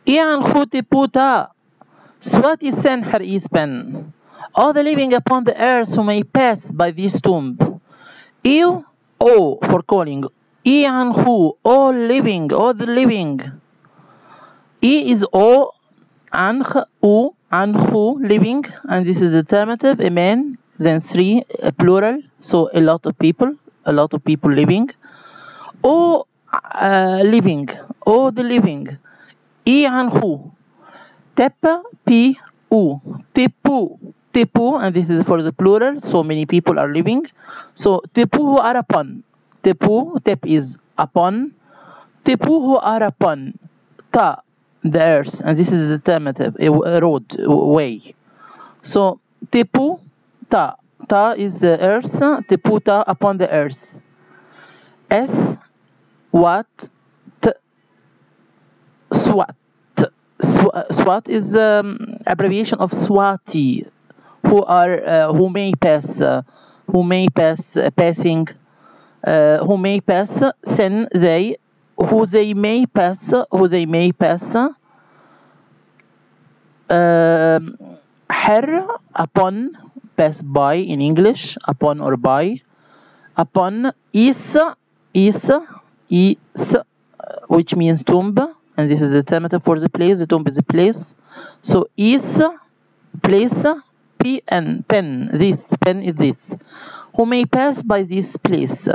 Ian Huti Puta, Swati Sen Her Ispen, all the living upon the earth who may pass by this tomb. Ew, O for calling. Ian Hu, all living, all the living. E is O, Anch, U, Anhu, living, and this is the determinative, a man, then three, a plural, so a lot of people living. O, living, O the living. E Anhu, Tepa, P, U, Tepu, Tepu, and this is for the plural, so many people are living. So Tepu who are upon, Tepu, Tep is upon, Tepu who are upon, Ta, the earth, and this is the determinative, a road, way. So Tepu, Ta, Ta is the earth, Tepu Ta upon the earth. S, Wat, T, Swat. Swat is abbreviation of Swati, who may pass, passing, who may pass, sen they, who they may pass, her, upon, pass by in English, upon or by, upon, is, which means tomb, and this is the determinative for the place, the tomb is the place. So is, place, pen, this, pen is this. Who may pass by this place.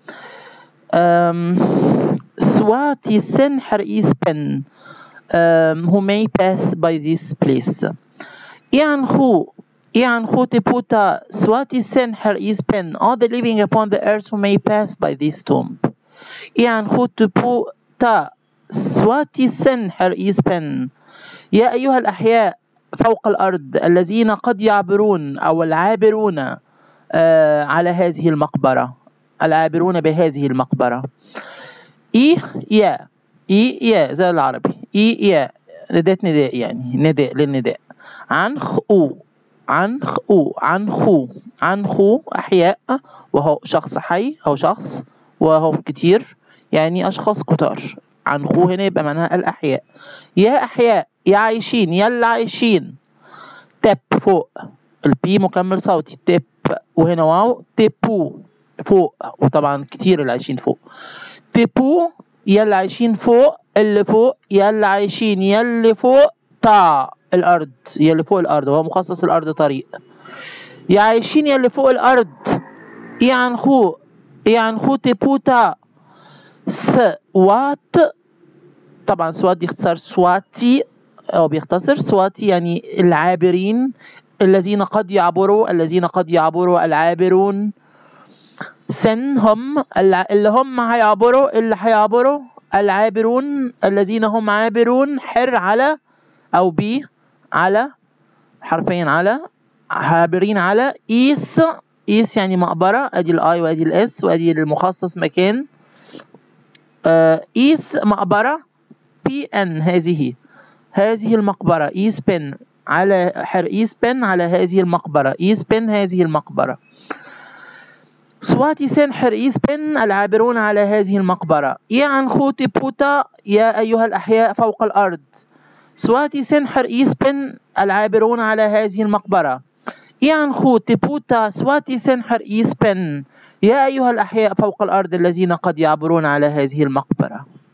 Swati sen her is pen, who may pass by this place. Ian who teputa Swati sen her is pen, all the living upon the earth who may pass by this tomb. Ian who teputa Swati sen her is pen. يا أيها الأحياء فوق الأرض الذين قد يعبرون أو العابرون على هذه المقبرة، العابرون بهذه المقبرة. يا زي العربي، يا نداء نداء، يعني نداء للنداء. عنخو أحياء، وهو شخص حي أو شخص، وهم كتير يعني أشخاص كتار. عنخو هنا يبقى معناها الأحياء. يا أحياء، يا عايشين، يا اللي عايشين. تب فوق، البي مكمل صوتي، تب، وهنا واو، تبو فوق، وطبعا كتير اللي عايشين فوق. تبو، يا اللي عايشين فوق، اللي فوق، يا اللي عايشين، يا اللي فوق، تا الأرض، يا اللي فوق الأرض، وهو مخصص الأرض طريق. يا عايشين يا اللي فوق الأرض. يعنخو تبوتا سوات، طبعا سوات دي اختصار سواتي، أو بيختصر سواتي يعني العابرين، الذين قد يعبروا العابرون. سن هم اللي هم هيعبروا العابرون الذين هم عابرون. حر على أو بي على، حرفيا على، عابرين على. إيس يعني مقبرة، أدي الآي وأدي الإس وأدي المخصص مكان. إيس مقبرة، بي أن هذه المقبرة. إيس بن على حر، إيس بن على هذه المقبرة، إيس بن هذه المقبرة. سواتي سن حر إيس بن العابرون على هذه المقبرة. يعنخو تبوتا، يا أيها الأحياء فوق الأرض. سواتي سن حر إيس بن العابرون على هذه المقبرة. يعنخو تبوتا سواتي سن حر إيس بن، يا أيها الأحياء فوق الأرض الذين قد يعبرون على هذه المقبرة.